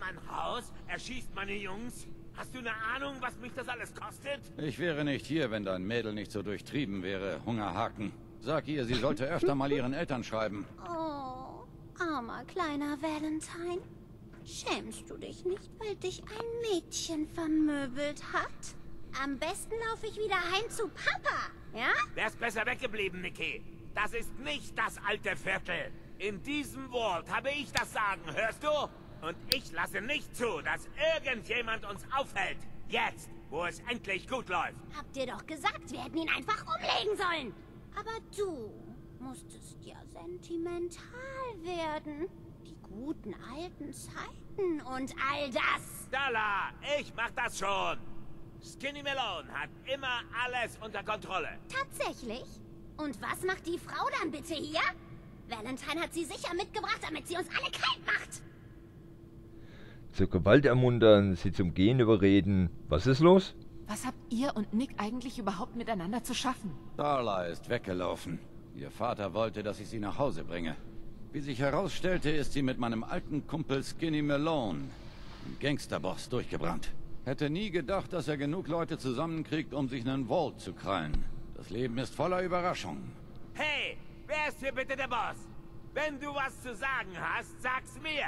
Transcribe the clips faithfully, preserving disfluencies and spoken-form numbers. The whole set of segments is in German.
mein Haus, erschießt meine Jungs. Hast du eine Ahnung, was mich das alles kostet? Ich wäre nicht hier, wenn dein Mädel nicht so durchtrieben wäre, Hungerhaken. Sag ihr, sie sollte öfter mal ihren Eltern schreiben. Oh, armer kleiner Valentine. Schämst du dich nicht, weil dich ein Mädchen vermöbelt hat? Am besten laufe ich wieder heim zu Papa, ja? Wär's besser weggeblieben, Nikki. Das ist nicht das alte Viertel. In diesem Vault habe ich das Sagen, hörst du? Und ich lasse nicht zu, dass irgendjemand uns aufhält. Jetzt, wo es endlich gut läuft. Habt ihr doch gesagt, wir hätten ihn einfach umlegen sollen. Aber du musstest ja sentimental werden. Die guten alten Zeiten und all das. Dalla, ich mach das schon. Skinny Malone hat immer alles unter Kontrolle. Tatsächlich? Und was macht die Frau dann bitte hier? Valentine hat sie sicher mitgebracht, damit sie uns alle kalt macht. Zur Gewalt ermuntern, sie zum Gehen überreden. Was ist los? Was habt ihr und Nick eigentlich überhaupt miteinander zu schaffen? Darla ist weggelaufen. Ihr Vater wollte, dass ich sie nach Hause bringe. Wie sich herausstellte, ist sie mit meinem alten Kumpel Skinny Malone, dem Gangsterboss, durchgebrannt. Hätte nie gedacht, dass er genug Leute zusammenkriegt, um sich einen Vault zu krallen. Das Leben ist voller Überraschungen. Hey, wer ist hier bitte der Boss? Wenn du was zu sagen hast, sag's mir.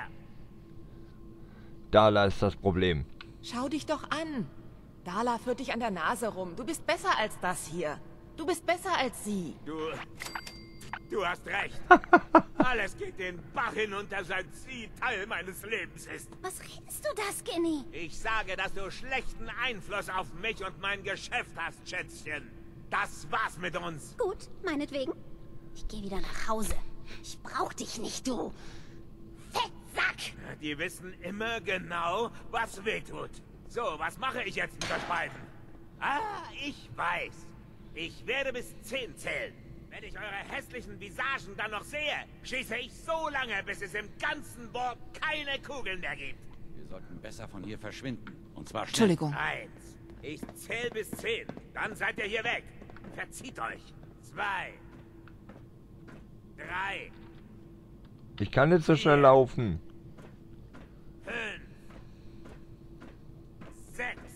Darla ist das Problem. Schau dich doch an. Darla führt dich an der Nase rum. Du bist besser als das hier. Du bist besser als sie. Du... Du hast recht. Alles geht den Bach hinunter, seit sie Teil meines Lebens ist. Was redest du da, Skinny? Ich sage, dass du schlechten Einfluss auf mich und mein Geschäft hast, Schätzchen. Das war's mit uns. Gut, meinetwegen. Ich gehe wieder nach Hause. Ich brauch dich nicht, du Fettsack. Die wissen immer genau, was wehtut. So, was mache ich jetzt mit euch beiden? Ah, ich weiß. Ich werde bis zehn zählen. Wenn ich eure hässlichen Visagen dann noch sehe, schieße ich so lange, bis es im ganzen Borg keine Kugeln mehr gibt. Wir sollten besser von hier verschwinden. Und zwar schnell. Entschuldigung. Eins. Ich zähle bis zehn. Dann seid ihr hier weg. Verzieht euch. Zwei. Drei. Ich kann nicht so schnell laufen. Fünf. Sechs.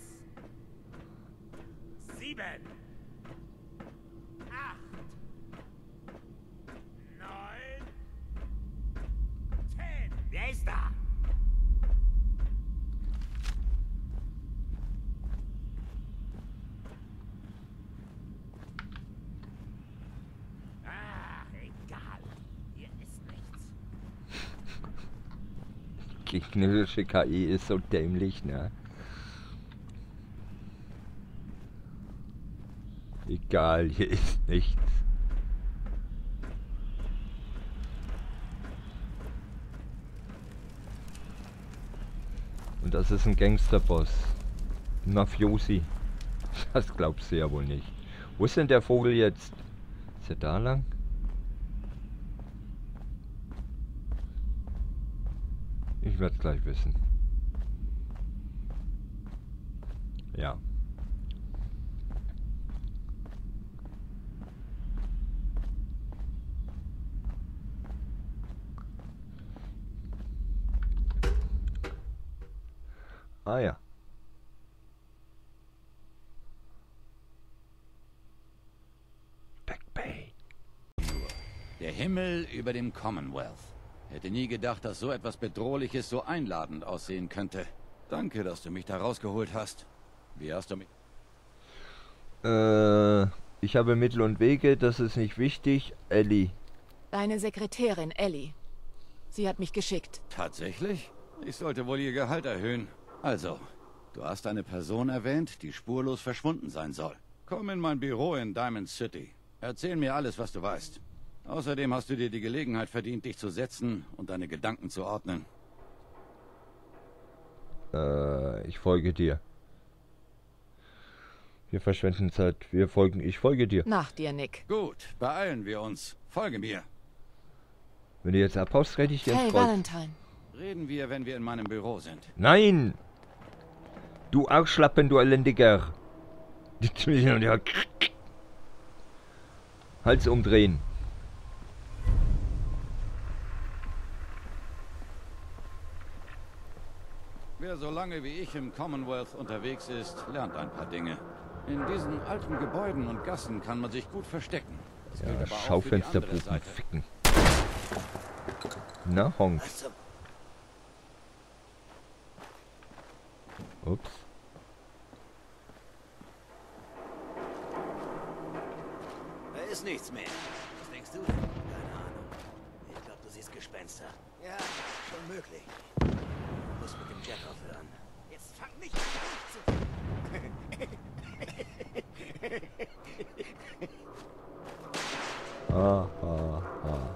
Sieben. Acht. Neun. Zehn. Wer ist da? Ah, egal. Hier ist nichts. Gegnerische K I ist so dämlich, ne? Egal, hier ist nichts. Und das ist ein Gangsterboss. Ein Mafiosi. Das glaubst du ja wohl nicht. Wo ist denn der Vogel jetzt? Ist er da lang? Ich werde es gleich wissen. Ja. Ah ja. Back Bay. Der Himmel über dem Commonwealth. Hätte nie gedacht, dass so etwas Bedrohliches so einladend aussehen könnte. Danke, dass du mich da rausgeholt hast. Wie hast du mich... Äh, ich habe Mittel und Wege, das ist nicht wichtig. Ellie. Deine Sekretärin, Ellie. Sie hat mich geschickt. Tatsächlich? Ich sollte wohl ihr Gehalt erhöhen. Also, du hast eine Person erwähnt, die spurlos verschwunden sein soll. Komm in mein Büro in Diamond City. Erzähl mir alles, was du weißt. Außerdem hast du dir die Gelegenheit verdient, dich zu setzen und deine Gedanken zu ordnen. Äh, ich folge dir. Wir verschwenden Zeit. Wir folgen. Ich folge dir. Nach dir, Nick. Gut, beeilen wir uns. Folge mir. Wenn du jetzt abhaust, rette ich dir ins Hey, Kreuz. Valentine. Reden wir, wenn wir in meinem Büro sind. Nein! Du Arschlappen, du Elendiger. Hals umdrehen. Wer so lange wie ich im Commonwealth unterwegs ist, lernt ein paar Dinge. In diesen alten Gebäuden und Gassen kann man sich gut verstecken. Das gilt Ja, aber auch für die andere Schaufensterpuppen Seite. ficken. Na, Honk. Ups. Da ist nichts mehr. Was denkst du? Keine Ahnung. Ich glaube, du siehst Gespenster. Ja, schon möglich. Du musst mit dem Jet aufhören. Jetzt fang nicht an, zu... Ah, ah, ah.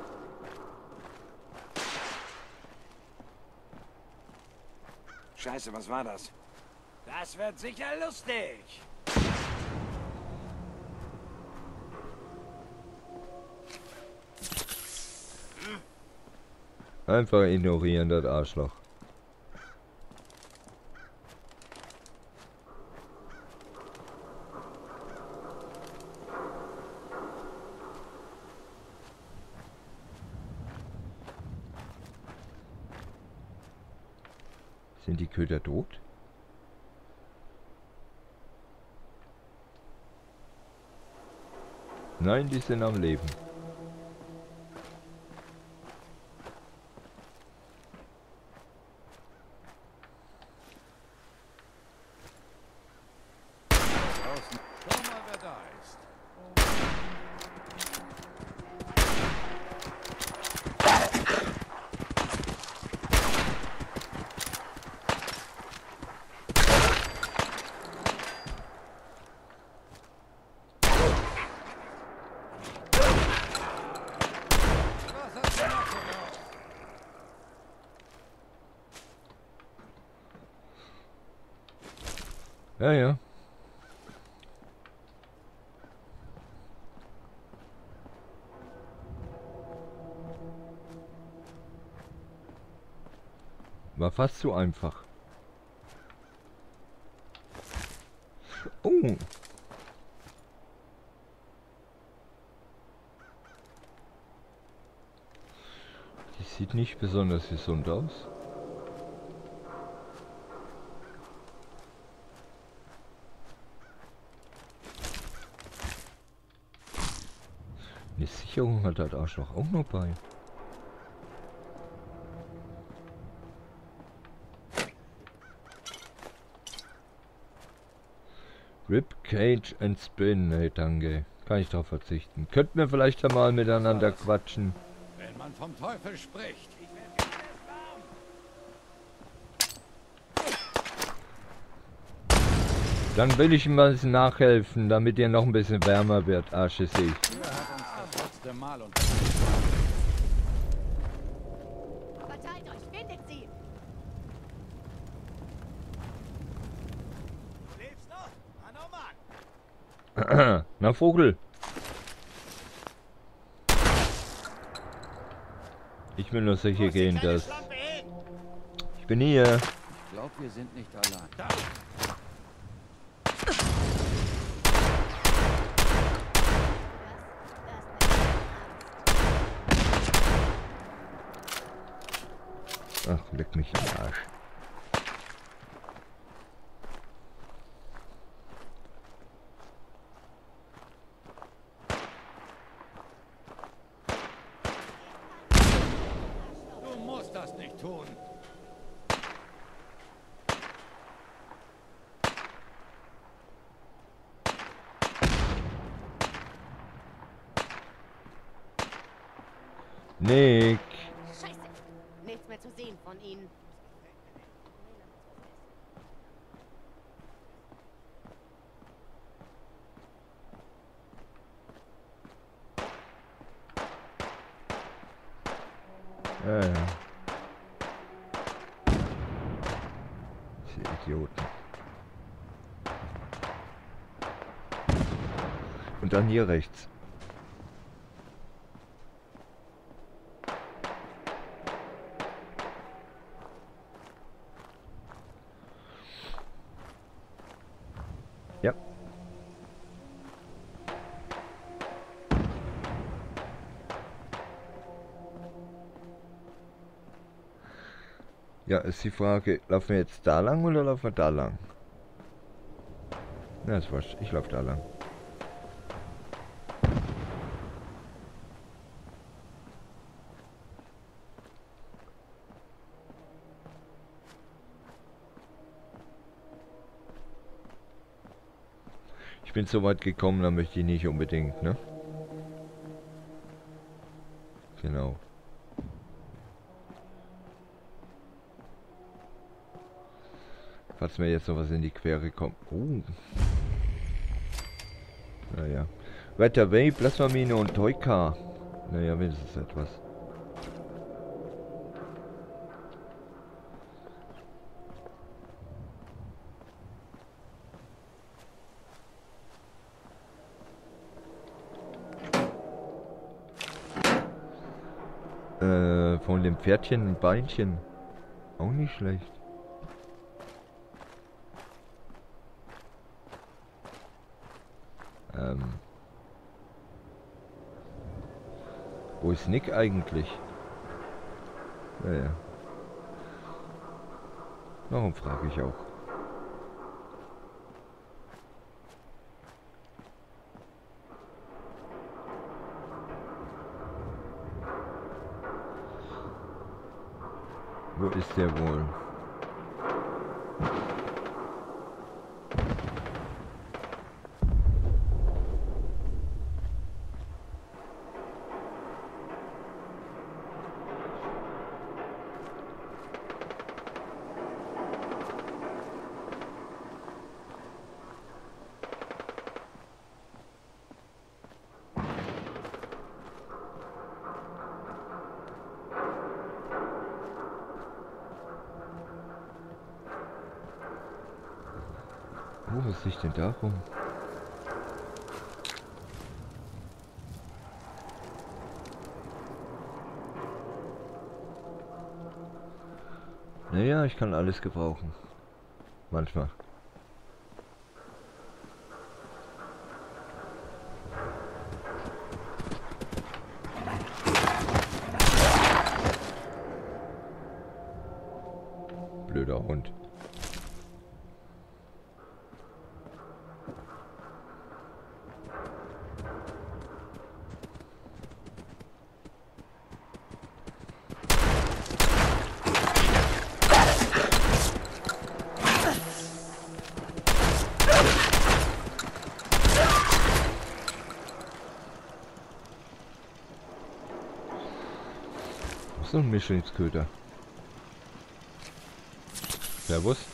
Scheiße, was war das? Das wird sicher lustig. Einfach ignorieren, das Arschloch. Sind die Köder tot? Nein, die sind am Leben. Draußen. Schau mal, wer da ist. Was hast du noch gebraucht? Ja, ja. War fast zu einfach. Oh. Die sieht nicht besonders gesund aus. Eine Sicherung hat das Arschloch auch noch bei. Rib Cage and Spin, nee, danke. Kann ich darauf verzichten. Könnten wir vielleicht ja mal miteinander quatschen. Wenn man vom Teufel spricht. Dann will ich ihm mal nachhelfen, damit ihr noch ein bisschen wärmer wird. Arsche sich. Früher hat uns das letzte Mal und Verteilt euch, findet sie! Du lebst noch? Ah, no, Mann. Na, Vogel. Ich will nur sicher gehen, dass... Ich bin hier. ich glaube, wir sind nicht allein. Da. Ach, leck mich am Arsch. Du musst das nicht tun. Nick. Scheiße! Nichts mehr zu sehen von ihnen. Ja, ja. Diese Idioten. Und dann hier rechts. Ja. Ja, ist die Frage, laufen wir jetzt da lang oder laufen wir da lang? Na, ist wurscht. Ich laufe da lang. Ich bin so weit gekommen, da möchte ich nicht unbedingt, ne? Genau. Falls mir jetzt noch was in die Quere kommt. Oh. Naja. Weiter Way, Plasmamine und Toika. Naja, wenigstens etwas. Äh, von dem Pferdchen ein Beinchen. Auch nicht schlecht. Ähm. Wo ist Nick eigentlich? Naja. Warum frage ich auch? Wo ist der wohl? Oh, was liegt denn da rum? Naja, ich kann alles gebrauchen. Manchmal. Blöder Hund. So ein Mischlingsköder. Servus.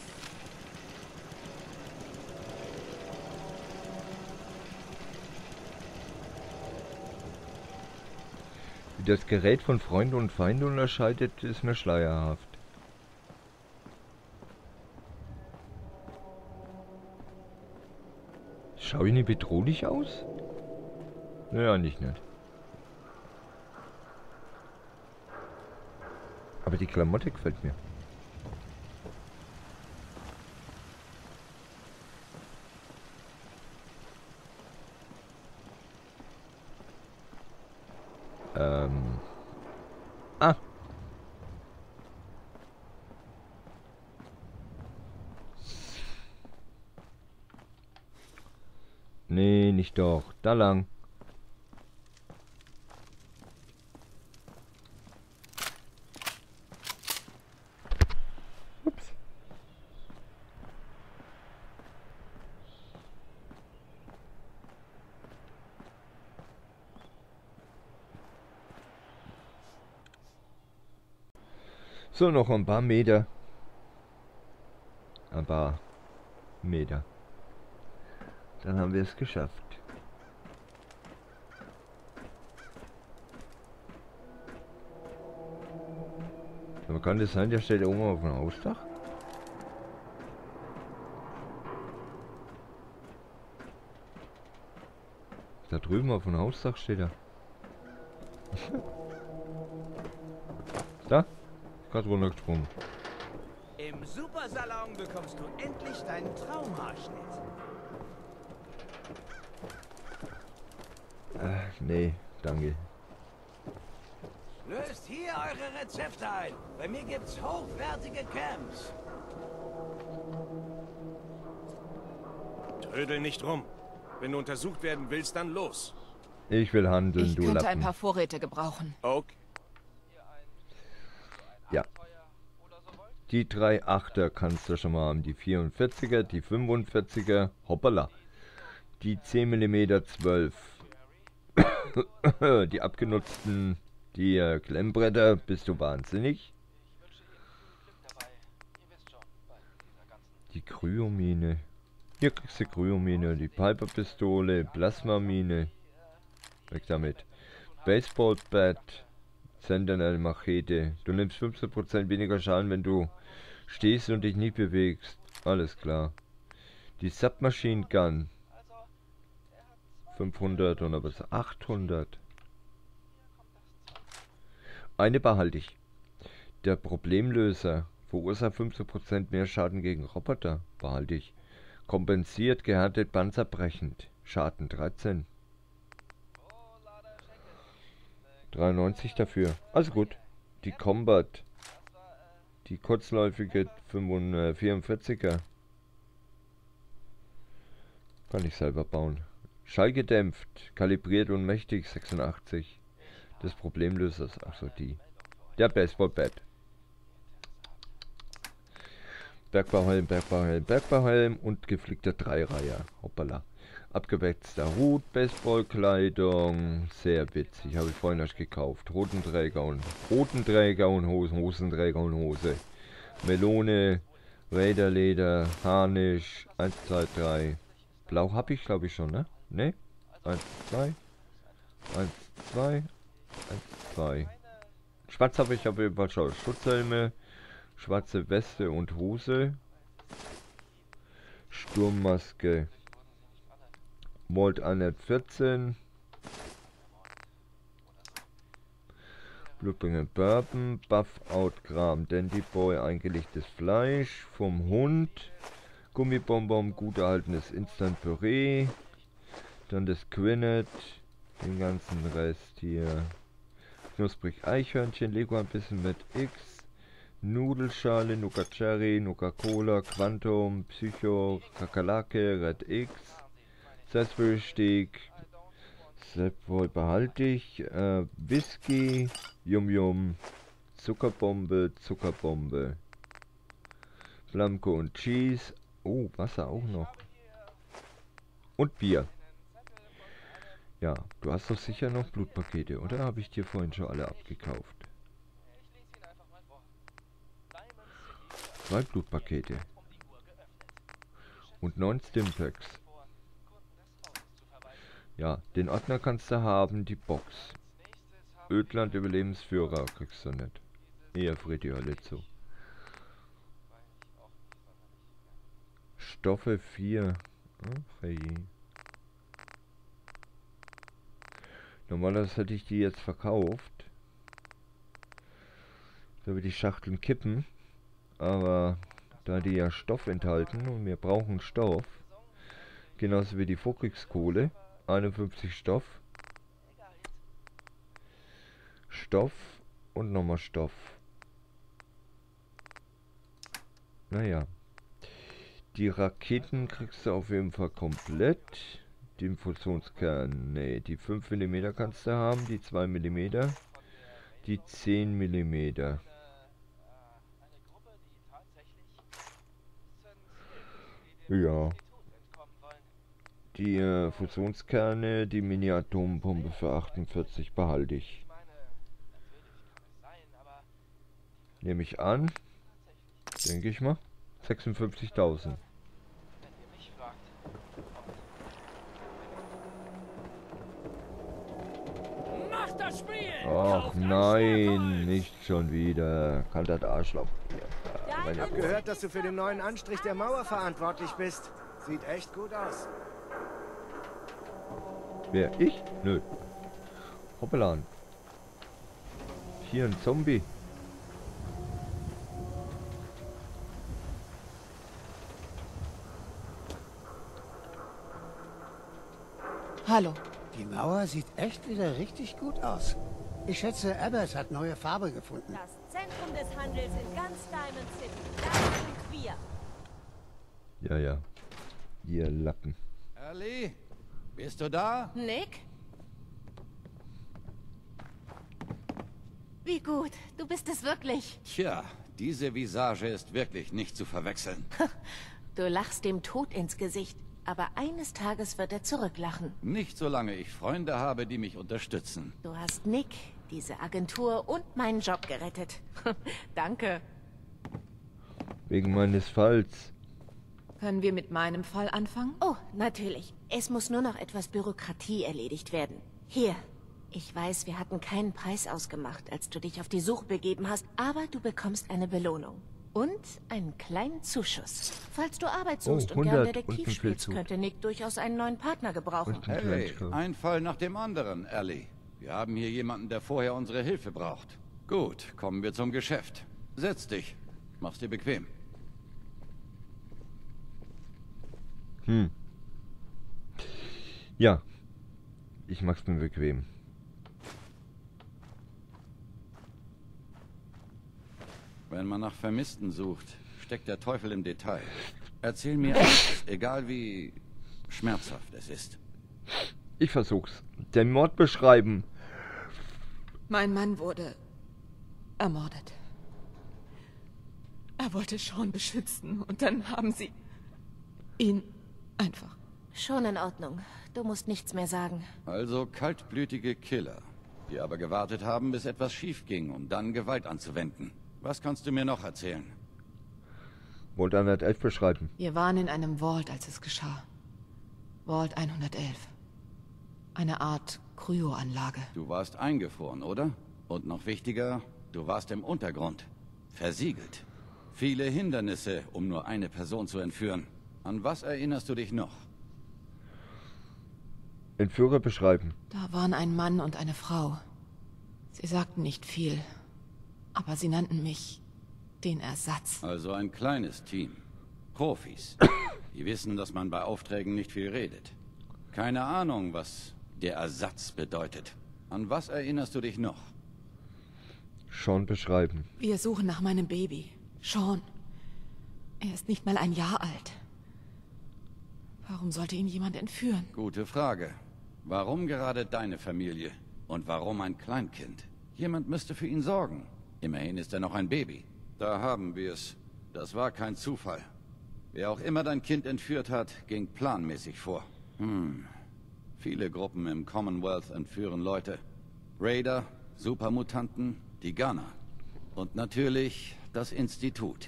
Wie das Gerät von Freund und Feind unterscheidet, ist mir schleierhaft. Schau ich nicht bedrohlich aus? Naja, nicht nicht. Aber die Klamotte gefällt mir. Ähm. Ah. Nee, nicht doch. Da lang. Ups. So, noch ein paar Meter. Ein paar Meter. Dann haben wir es geschafft. Aber kann das sein, der steht oben auf dem Hausdach? Da drüben auf dem Hausdach steht er. Da? Gerade runtergesprungen. Im Supersalon bekommst du endlich deinen Traumhaarschnitt. Äh, nee, danke. Löst hier eure Rezepte ein. Bei mir gibt's hochwertige Camps. Trödel nicht rum. Wenn du untersucht werden willst, dann los. Ich will handeln, Ich du könnte Lappen. ein paar Vorräte gebrauchen. Okay. Ja. Die drei Achter kannst du schon mal haben. Die vierundvierziger, die fünfundvierziger, hoppala. Die zehn Millimeter zwölf. Die abgenutzten, die äh, Klemmbretter, bist du wahnsinnig? Die Kryomine. Hier kriegst du Kryomine, die Piper-Pistole, Plasmamine. Weg damit. Baseball-Bat, Sentinel-Machete. Du nimmst fünfzehn Prozent weniger Schaden, wenn du stehst und dich nicht bewegst. Alles klar. Die Submachine Gun. fünfhundert und aber achthundert. Eine behalte ich. Der Problemlöser verursacht fünfzehn Prozent mehr Schaden gegen Roboter. Behalte ich. Kompensiert gehärtet panzerbrechend. Schaden dreizehn. dreiundneunzig dafür. Also gut. Die Combat. Die kurzläufige vierundvierziger. Kann ich selber bauen. Schallgedämpft. Kalibriert und mächtig sechsundachtzig. Des Problemlösers. Achso, die. Der Baseball-Bat. Bergbauhelm, Bergbauhelm, Bergbauhelm und geflickter Dreireiher. Hoppala. Abgewetzter Hut, Baseballkleidung. Sehr witzig. Habe ich vorhin erst gekauft. Hotenträger und Hotenträger und Hosen, Hosenträger und Hose. Melone, Räderleder, Harnisch. eins, zwei, drei. Blau habe ich glaube ich schon, ne? Ne? eins, zwei. eins, zwei. eins, zwei. Schwarz habe ich auf jeden Fall schon. Schutzhelme. Schwarze Weste und Hose. Sturmmaske. Volt hundertvierzehn. Blutbringer Bourbon. Buff-Out Kram. Dandy Boy. Eingelegtes Fleisch. Vom Hund. Gummibonbon. Gut erhaltenes Instant Püree. Dann das Quinnet. Den ganzen Rest hier. Knusprig Eichhörnchen. Lego ein bisschen mit X. Nudelschale, Nuka Cherry, Nuka Cola, Quantum, Psycho, Kakerlake, Red X, Salisbury Steak, Sepwohl behalte ich, äh, Whisky, Yum Yum, Zuckerbombe, Zuckerbombe, Flamco und Cheese, oh, Wasser auch noch. Und Bier. Ja, du hast doch sicher noch Blutpakete, oder? Habe ich dir vorhin schon alle abgekauft? Zwei Blutpakete. Und neun Stimpacks. Ja, den Ordner kannst du haben, die Box. Ödland Überlebensführer kriegst du nicht. Eher friert die Hölle zu. Stoffe vier. Ach, hey. Normalerweise hätte ich die jetzt verkauft. So wie die Schachteln kippen. Aber da die ja Stoff enthalten und wir brauchen Stoff, genauso wie die Vorkriegskohle, einundfünfzig Stoff, Stoff und nochmal Stoff. Naja, die Raketen kriegst du auf jeden Fall komplett. Den Fusionskern, ne, die fünf Millimeter kannst du haben, die zwei Millimeter, die zehn Millimeter. Ja. Die äh, Fusionskerne, die Mini-Atompumpe für achtundvierzig behalte ich. Nehme ich an. Denke ich mal. sechsundfünfzigtausend. Ach nein, nicht schon wieder. Kann das Arschloch. Ich hab gehört, dass du für den neuen Anstrich der Mauer verantwortlich bist. Sieht echt gut aus. Wer? Ich? Nö. Hoppelan. Hier ein Zombie. Hallo. Die Mauer sieht echt wieder richtig gut aus. Ich schätze, Abbott hat neue Farbe gefunden. Das Zentrum des Handels in ganz Diamond City. Das sind wir. Ja, ja. Ihr Lappen. Ellie, bist du da? Nick? Wie gut, du bist es wirklich. Tja, diese Visage ist wirklich nicht zu verwechseln. Du lachst dem Tod ins Gesicht, aber eines Tages wird er zurücklachen. Nicht solange ich Freunde habe, die mich unterstützen. Du hast Nick, diese Agentur und meinen Job gerettet. Danke. Wegen meines Falls. Können wir mit meinem Fall anfangen? Oh, natürlich. Es muss nur noch etwas Bürokratie erledigt werden. Hier. Ich weiß, wir hatten keinen Preis ausgemacht, als du dich auf die Suche begeben hast, aber du bekommst eine Belohnung. Und einen kleinen Zuschuss. Falls du Arbeit suchst Oh, und gern hundert Detektiv und ein spielst, Filzhut. könnte Nick durchaus einen neuen Partner gebrauchen. Und ein Hey, Trenchcoat. ein Fall nach dem anderen, Ellie. Wir haben hier jemanden, der vorher unsere Hilfe braucht. Gut, kommen wir zum Geschäft. Setz dich. Mach's dir bequem. Hm. Ja. Ich mach's mir bequem. Wenn man nach Vermissten sucht, steckt der Teufel im Detail. Erzähl mir alles, egal wie schmerzhaft es ist. Ich versuch's. Den Mord beschreiben. Mein Mann wurde ermordet. Er wollte Sean beschützen und dann haben sie ihn einfach. Schon in Ordnung. Du musst nichts mehr sagen. Also kaltblütige Killer, die aber gewartet haben, bis etwas schief ging, um dann Gewalt anzuwenden. Was kannst du mir noch erzählen? Wollt hundertelf beschreiben. Wir waren in einem Vault, als es geschah. Vault hundertelf. Eine Art Kryoanlage. Du warst eingefroren, oder? Und noch wichtiger, du warst im Untergrund. Versiegelt. Viele Hindernisse, um nur eine Person zu entführen. An was erinnerst du dich noch? Entführer beschreiben. Da waren ein Mann und eine Frau. Sie sagten nicht viel, aber sie nannten mich den Ersatz. Also ein kleines Team. Profis. Die wissen, dass man bei Aufträgen nicht viel redet. Keine Ahnung, was der Ersatz bedeutet. An was erinnerst du dich noch? Sean beschreiben. Wir suchen nach meinem Baby. Sean. Er ist nicht mal ein Jahr alt. Warum sollte ihn jemand entführen? Gute Frage. Warum gerade deine Familie? Und warum ein Kleinkind? Jemand müsste für ihn sorgen. Immerhin ist er noch ein Baby. Da haben wir es. Das war kein Zufall. Wer auch immer dein Kind entführt hat, ging planmäßig vor. Hm. Viele Gruppen im Commonwealth entführen Leute. Raider, Supermutanten, die Gunner. Und natürlich das Institut.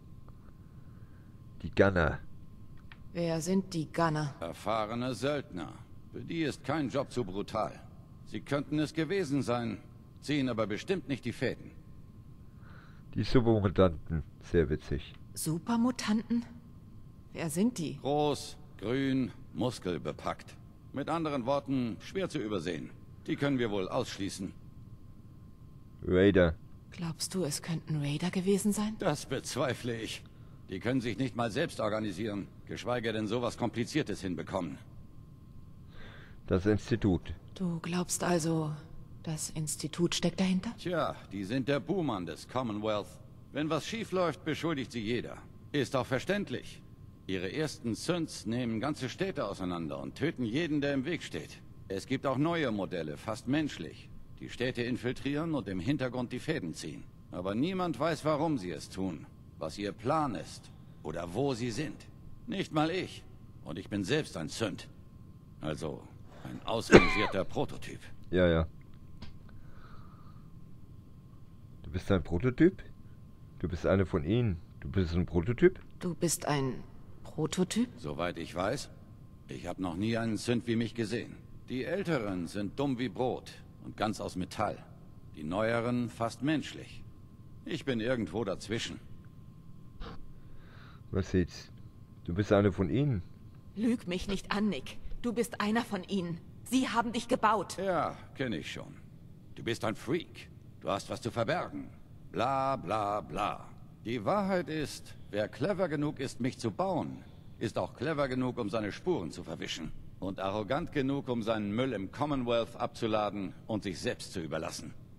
Die Gunner. Wer sind die Gunner? Erfahrene Söldner. Für die ist kein Job zu brutal. Sie könnten es gewesen sein, ziehen aber bestimmt nicht die Fäden. Die Supermutanten. Sehr witzig. Supermutanten? Wer sind die? Groß, grün, muskelbepackt. Mit anderen Worten, schwer zu übersehen. Die können wir wohl ausschließen. Raider. Glaubst du, es könnten Raider gewesen sein? Das bezweifle ich. Die können sich nicht mal selbst organisieren, geschweige denn sowas Kompliziertes hinbekommen. Das Institut. Du glaubst also, das Institut steckt dahinter? Tja, die sind der Buhmann des Commonwealth. Wenn was schief läuft, beschuldigt sie jeder. Ist auch verständlich. Ihre ersten Synths nehmen ganze Städte auseinander und töten jeden, der im Weg steht. Es gibt auch neue Modelle, fast menschlich, die Städte infiltrieren und im Hintergrund die Fäden ziehen. Aber niemand weiß, warum sie es tun, was ihr Plan ist oder wo sie sind. Nicht mal ich. Und ich bin selbst ein Synth. Also ein ausrangierter Prototyp. Ja, ja. Du bist ein Prototyp? Du bist einer von ihnen. Du bist ein Prototyp? Du bist ein Prototyp? Soweit ich weiß. Ich habe noch nie einen Synth wie mich gesehen. Die Älteren sind dumm wie Brot und ganz aus Metall. Die Neueren fast menschlich. Ich bin irgendwo dazwischen. Was jetzt? Du bist einer von ihnen. Lüg mich nicht an, Nick. Du bist einer von ihnen. Sie haben dich gebaut. Ja, kenne ich schon. Du bist ein Freak. Du hast was zu verbergen. Bla bla bla. Die Wahrheit ist, wer clever genug ist, mich zu bauen, ist auch clever genug, um seine Spuren zu verwischen. Und arrogant genug, um seinen Müll im Commonwealth abzuladen und sich selbst zu überlassen.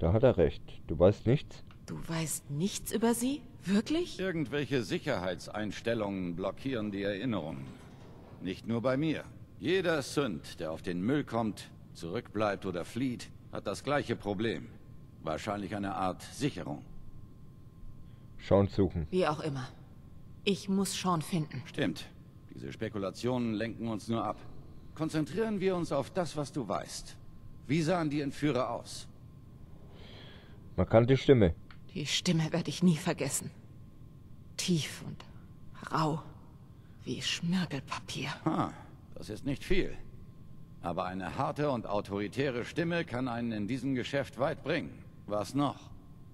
Da hat er recht. Du weißt nichts? Du weißt nichts über sie? Wirklich? Irgendwelche Sicherheitseinstellungen blockieren die Erinnerungen. Nicht nur bei mir. Jeder Sünd, der auf den Müll kommt, zurückbleibt oder flieht, hat das gleiche Problem. Wahrscheinlich eine Art Sicherung. Sean suchen. Wie auch immer. Ich muss Sean finden. Stimmt. Diese Spekulationen lenken uns nur ab. Konzentrieren wir uns auf das, was du weißt. Wie sahen die Entführer aus? Markante Stimme. Die Stimme werde ich nie vergessen. Tief und rau. Wie Schmirgelpapier. Ha, das ist nicht viel. Aber eine harte und autoritäre Stimme kann einen in diesem Geschäft weit bringen. Was noch?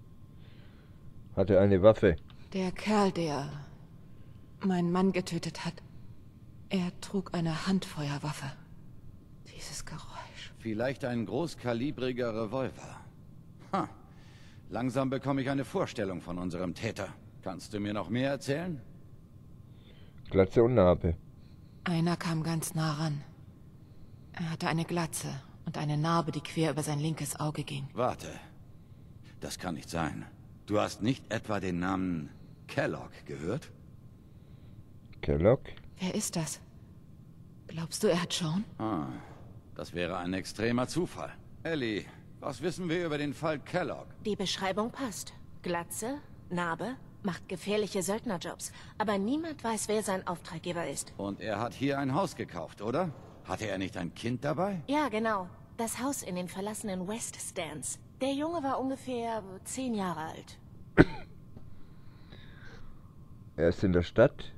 Hatte eine Waffe. Der Kerl, der meinen Mann getötet hat, er trug eine Handfeuerwaffe. Dieses Geräusch. Vielleicht ein großkalibriger Revolver. Ha, langsam bekomme ich eine Vorstellung von unserem Täter. Kannst du mir noch mehr erzählen? Glatze und Narbe. Einer kam ganz nah ran. Er hatte eine Glatze und eine Narbe, die quer über sein linkes Auge ging. Warte. Das kann nicht sein. Du hast nicht etwa den Namen Kellogg gehört? Kellogg? Wer ist das? Glaubst du, er hat Sean? Ah, das wäre ein extremer Zufall. Ellie, was wissen wir über den Fall Kellogg? Die Beschreibung passt. Glatze, Narbe, macht gefährliche Söldnerjobs. Aber niemand weiß, wer sein Auftraggeber ist. Und er hat hier ein Haus gekauft, oder? Hatte er nicht ein Kind dabei? Ja, genau. Das Haus in den verlassenen West Stands. Der Junge war ungefähr zehn Jahre alt. Er ist in der Stadt.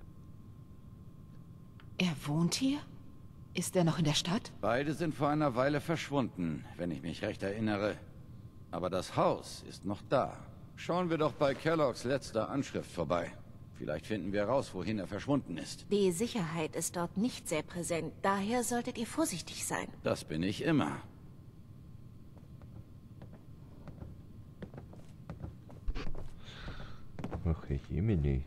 Er wohnt hier? Ist er noch in der Stadt? Beide sind vor einer Weile verschwunden, wenn ich mich recht erinnere. Aber das Haus ist noch da. Schauen wir doch bei Kelloggs letzter Anschrift vorbei. Vielleicht finden wir raus, wohin er verschwunden ist. Die Sicherheit ist dort nicht sehr präsent. Daher solltet ihr vorsichtig sein. Das bin ich immer. Ach, Jemini.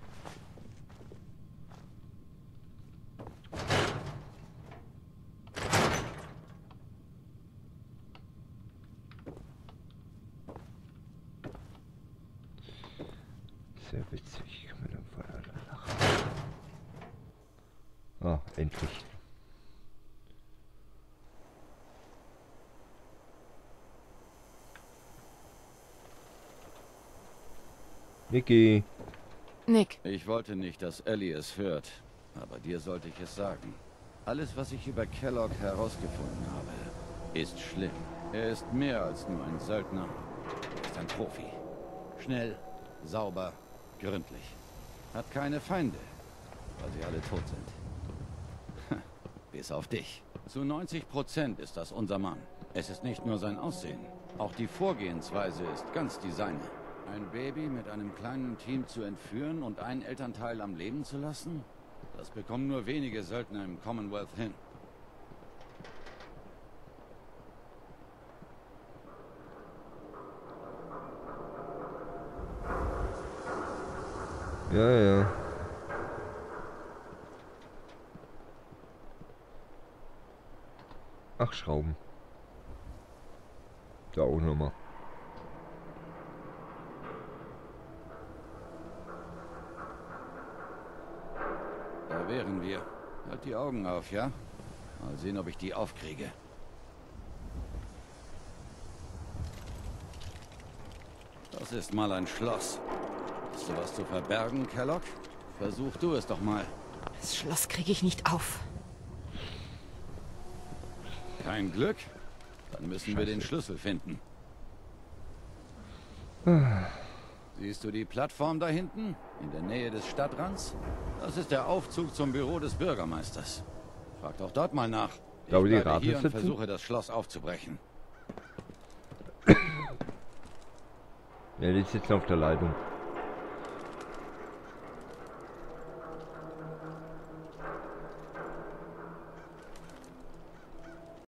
Sehr witzig. Kann man dann voneinander lachen. Ah, endlich. Niki. Nick. Ich wollte nicht, dass Ellie es hört, aber dir sollte ich es sagen. Alles, was ich über Kellogg herausgefunden habe, ist schlimm. Er ist mehr als nur ein Söldner. Er ist ein Profi. Schnell, sauber, gründlich. Hat keine Feinde, weil sie alle tot sind. Bis auf dich. Zu neunzig Prozent ist das unser Mann. Es ist nicht nur sein Aussehen. Auch die Vorgehensweise ist ganz die seine. Ein Baby mit einem kleinen Team zu entführen und einen Elternteil am Leben zu lassen? Das bekommen nur wenige Söldner im Commonwealth hin. Ja, ja. Ach, Schrauben. Da auch nochmal. Da wären wir. Halt die Augen auf, ja? Mal sehen, ob ich die aufkriege. Das ist mal ein Schloss. Hast du was zu verbergen, Kellogg? Versuch du es doch mal. Das Schloss kriege ich nicht auf. Kein Glück? Dann müssen Scheiße. wir den Schlüssel finden. Siehst du die Plattform da hinten? In der Nähe des Stadtrands? Das ist der Aufzug zum Büro des Bürgermeisters. Frag doch dort mal nach. Ich Glaube, die bleibe hier und sitzen? versuche, das Schloss aufzubrechen. Ja, die sitzen auf der Leitung.